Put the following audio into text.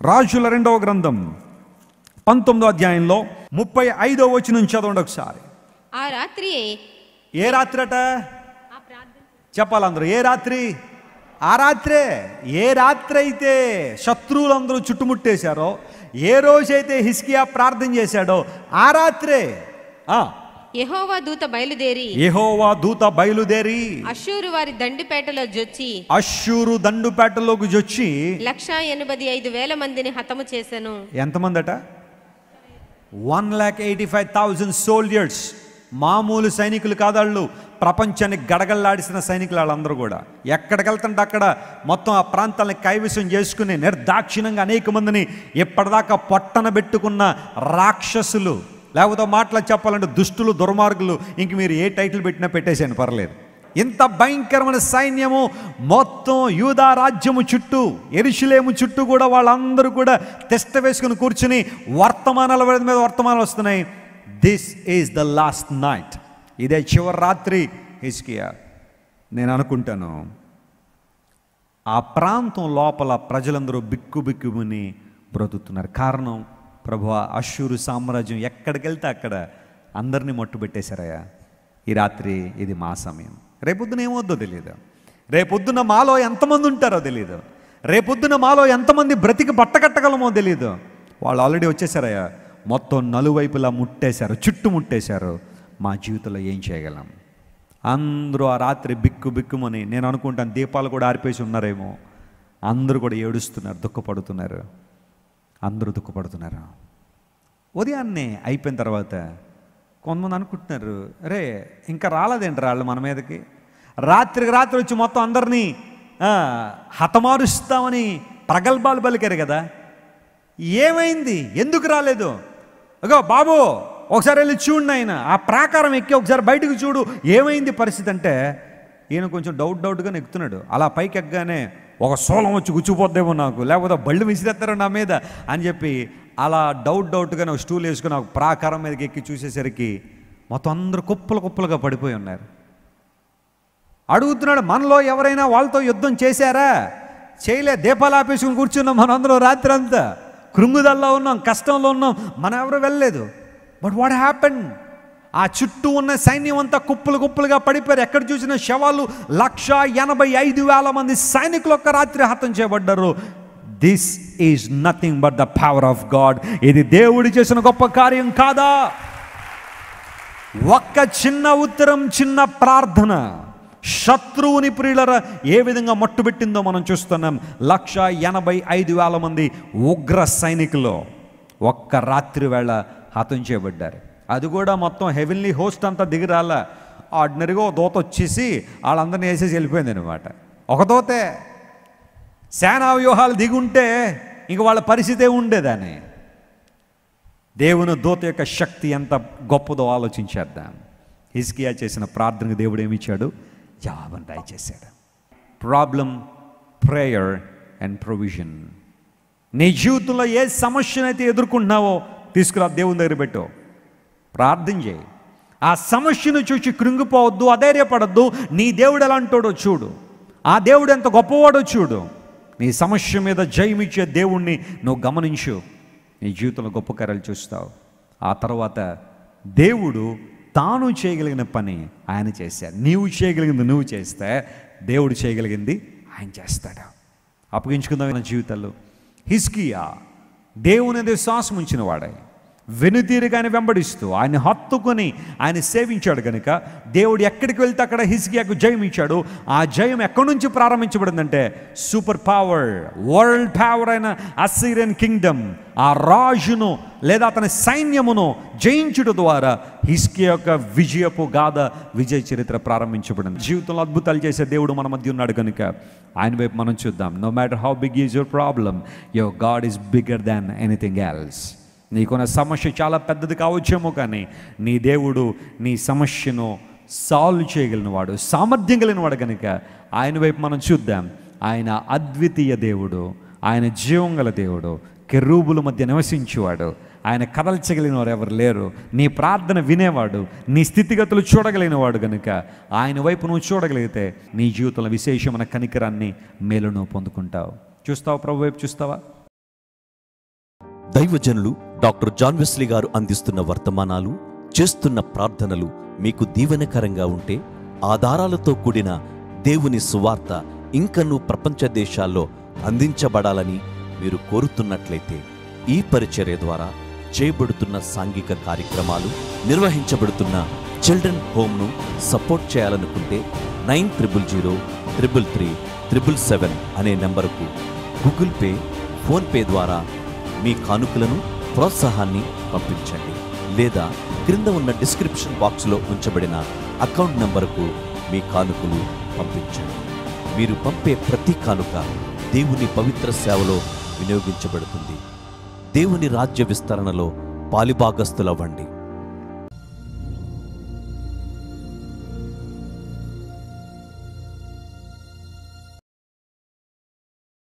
రాజుల 2వ గ్రంథం 19వ అధ్యాయంలో 35వ వచనం చదవండి ఒకసారి. ఆ రాత్రి ఏ రాత్రి అట చెప్పాలందరూ? ఏ రాత్రి? ఆ రాత్రే. ఏ రాత్రి అయితే శత్రువులందరూ చుట్టుముట్టేశారో, ఏ రోజైతే హిజ్కియా ప్రార్థన చేశాడో ఆ రాత్రే యెహోవా దూత బయలుదేరి అష్షూరు వారి దండుపేటలో జొచ్చి అష్షూరు దండుపేటలోకి జొచ్చి 185,000 మందిని హతము చేసెను. ఎంతమంది అట? 1,85,000 సోల్జర్స్. మామూలు సైనికులు కాదాళ్ళు, ప్రపంచాన్ని గడగల్లాడిసిన సైనికులు వాళ్ళందరూ కూడా. ఎక్కడికి వెళ్తుంటే అక్కడ మొత్తం ఆ ప్రాంతాలను కైవసం చేసుకుని నిర్దాక్షిణ్యంగా అనేక మందిని ఎప్పటిదాకా పొట్టన పెట్టుకున్న రాక్షసులు, లేకపోతే మాటలు చెప్పాలంటే దుష్టులు, దుర్మార్గులు, ఇంక మీరు ఏ టైటిల్ పెట్టినా పెట్టేసాను పర్లేదు. ఇంత భయంకరమైన సైన్యము మొత్తం యూదా రాజ్యము చుట్టూ, యెరూషలేము చుట్టూ కూడా వాళ్ళందరూ కూడా తిష్ట వేసుకుని కూర్చుని వర్తమానాల మీద వర్తమానాలు వస్తున్నాయి. This is the last night. ఇదే చివరి రాత్రి హిజ్కియా. నేను అనుకుంటాను ఆ ప్రాంతం లోపల ప్రజలందరూ బిక్కుబిక్కుమని బ్రతుకుతున్నారు. కారణం, ప్రభువా, అష్షూరు సామ్రాజ్యం ఎక్కడికి వెళ్తే అక్కడ అందరినీ మట్టుబెట్టేశారయ్యా. ఈ రాత్రి ఇది మా సమయం. రేపొద్దున ఏమవుద్దో తెలియదు. రేపొద్దున మాలో ఎంతమంది ఉంటారో తెలియదు. రేపొద్దున మాలో ఎంతమంది బ్రతికి బట్టకట్టగలమో తెలియదు. వాళ్ళు ఆల్రెడీ వచ్చేసారయ్యా, మొత్తం నలువైపులా ముట్టేశారు, చుట్టుముట్టేశారు. మా జీవితంలో ఏం చేయగలం? అందరూ ఆ రాత్రి బిక్కుమని, నేను అనుకుంటాను దీపాలు కూడా ఆర్పేసి ఉన్నారేమో. అందరూ కూడా ఏడుస్తున్నారు, దుఃఖపడుతున్నారు. అందరూ దుఃఖపడుతున్నారు. ఉదయాన్నే అయిపోయిన తర్వాత కొంతమంది అనుకుంటున్నారు, రే ఇంకా రాలేదేంటి వాళ్ళు మన మీదకి? రాత్రికి రాత్రి వచ్చి మొత్తం అందరినీ హతమారుస్తామని ప్రగల్భాలు పలికారు కదా, ఏమైంది? ఎందుకు రాలేదు? అగో బాబు, ఒకసారి వెళ్ళి చూడండి, ఆయన ఆ ప్రాకారం ఎక్కి ఒకసారి బయటకు చూడు, ఏమైంది పరిస్థితి అంటే, ఈయన కొంచెం డౌట్గా ఎక్కుతున్నాడు. అలా పైకి ఎక్కగానే ఒక సోలం వచ్చి గుచ్చిపోద్దేమో నాకు, లేకపోతే బళ్ళు విసిరేస్తారో నా మీద అని చెప్పి అలా డౌట్గానే ఒక స్టూల్ వేసుకుని ఒక ప్రాకారం మీదకి ఎక్కి చూసేసరికి మొత్తం అందరూ కుప్పలుగా పడిపోయి ఉన్నారు. అడుగుతున్నాడు, మనలో ఎవరైనా వాళ్ళతో యుద్ధం చేశారా? చేయలే. దీపాలు ఆపేసుకుని కూర్చున్నాం మనందరం రాత్రి అంతా, కృంగుదల్లో ఉన్నాం, కష్టంలో ఉన్నాం, మనం ఎవరు వెళ్ళలేదు. But what happen? ఆ చుట్టూ ఉన్న సైన్యం అంతా కుప్పలుగా పడిపోయారు. ఎక్కడ చూసిన శవాలు. 185,000 మంది సైనికులు ఒక్క రాత్రి హతం చేయబడ్డారు. This is nothing but the power of God. ఇది దేవుడు చేసిన గొప్ప కార్యం కాదా? ఒక్క చిన్న ఉత్తరం, చిన్న ప్రార్థన శత్రువుని ప్రియులరా ఏ విధంగా మట్టుబెట్టిందో మనం చూస్తున్నాం. 185,000 మంది ఉగ్ర సైనికులు ఒక్క రాత్రి వేళ హతం చేయబడ్డారు. అది కూడా మొత్తం హెవెన్లీ హోస్ట్ అంతా దిగిరాల, ఆర్డినరీగా దోత వచ్చేసి వాళ్ళందరినీ వేసేసి వెళ్ళిపోయింది అనమాట. ఒక దోతే. సేనా వ్యూహాలు దిగుంటే ఇంక వాళ్ళ పరిస్థితే ఉండేదాన్ని. దేవుని దూత యొక్క శక్తి ఎంత గొప్పదో ఆలోచించేద్దాం. హిజ్కియా చేసిన ప్రార్థనకు దేవుడు ఏమి ఇచ్చాడు? జవాబును దయచేశాడు. Problem, prayer and provision. నీ జీవితంలో ఏ సమస్యనైతే ఎదుర్కొంటున్నావో తీసుకురా, దేవుని దగ్గర పెట్టు, ప్రార్థన చేయి. ఆ సమస్యను చూసి కృంగిపోవద్దు, అధైర్యపడద్దు. నీ దేవుడు ఎలాంటోడో చూడు, ఆ దేవుడు ఎంత గొప్పవాడో చూడు. నీ సమస్య మీద జయమిచ్చే దేవుణ్ణి నువ్వు గమనించు, నీ జీవితంలో గొప్ప కార్యాలు చూస్తావు. ఆ తర్వాత దేవుడు తాను చేయగలిగిన పని ఆయన చేశాడు. నీవు చేయగలిగింది నువ్వు చేస్తే దేవుడు చేయగలిగింది ఆయన చేస్తాడు. అప్పగించుకుందాం మన జీవితాల్లో. హిజ్కియా దేవుని విశ్వాసం ఉంచిన వాడే, వెనుతీరుగా ఆయన వెంబడిస్తూ ఆయన హత్తుకొని ఆయన సేవించాడు కనుక దేవుడు ఎక్కడికి వెళ్తే అక్కడ హిజ్కియాకు జయం ఇచ్చాడు. ఆ జయం ఎక్కడి నుంచి ప్రారంభించబడిందంటే సూపర్ పవర్, వరల్డ్ పవర్ అయిన అస్సిరియన్ కింగ్డమ్, ఆ రాజును లేదా అతని సైన్యమును జయించుట ద్వారా హిజ్కియా యొక్క విజయపు గాథ, విజయ చరిత్ర ప్రారంభించబడింది. జీవితంలో అద్భుతాలు చేసే దేవుడు మన మధ్య ఉన్నాడు కనుక ఆయన వైపు మనం చూద్దాం. No matter how big is your problem, your God is bigger than anything else. నీకున్న సమస్య చాలా పెద్దది కావచ్చేమో, కానీ నీ దేవుడు నీ సమస్యను సాల్వ్ చేయగలిగిన వాడు, సామర్థ్యం కలిగిన వాడు కనుక ఆయన వైపు మనం చూద్దాం. ఆయన అద్వితీయ దేవుడు, ఆయన జీవం గల దేవుడు, కెరూబుల మధ్య నివసించేవాడు, ఆయన కదల్చగలిగిన వారు ఎవరు లేరు. నీ ప్రార్థన వినేవాడు, నీ స్థితిగతులు చూడగలిగిన వాడు కనుక ఆయన వైపు నువ్వు చూడగలిగితే నీ జీవితంలో విశేషమైన కనికరాన్ని, మేలును పొందుకుంటావు. చూస్తావా? ప్రభు వైపు చూస్తావా? దైవజనులు డాక్టర్ జాన్ వెస్లీ గారు అందిస్తున్న వర్తమానాలు, చేస్తున్న ప్రార్థనలు మీకు దీవెనకరంగా ఉంటే, ఆధారాలతో కూడిన దేవుని సువార్త ఇంకనూ ప్రపంచ దేశాల్లో అందించబడాలని మీరు కోరుతున్నట్లయితే, ఈ పరిచర్య ద్వారా చేయబడుతున్న సాంఘిక కార్యక్రమాలు, నిర్వహించబడుతున్న చిల్డ్రన్ హోమ్ను సపోర్ట్ చేయాలనుకుంటే 90003337 అనే నెంబరుకు గూగుల్ పే, ఫోన్పే ద్వారా మీ కానుకలను, ప్రోత్సాహాన్ని పంపించండి. లేదా క్రింద ఉన్న డిస్క్రిప్షన్ బాక్స్లో ఉంచబడిన అకౌంట్ నంబరుకు మీ కానుకలు పంపించండి. మీరు పంపే ప్రతి కానుక దేవుని పవిత్ర సేవలో వినియోగించబడుతుంది. దేవుని రాజ్య విస్తరణలో పాలిభాగస్తులవ్వండి.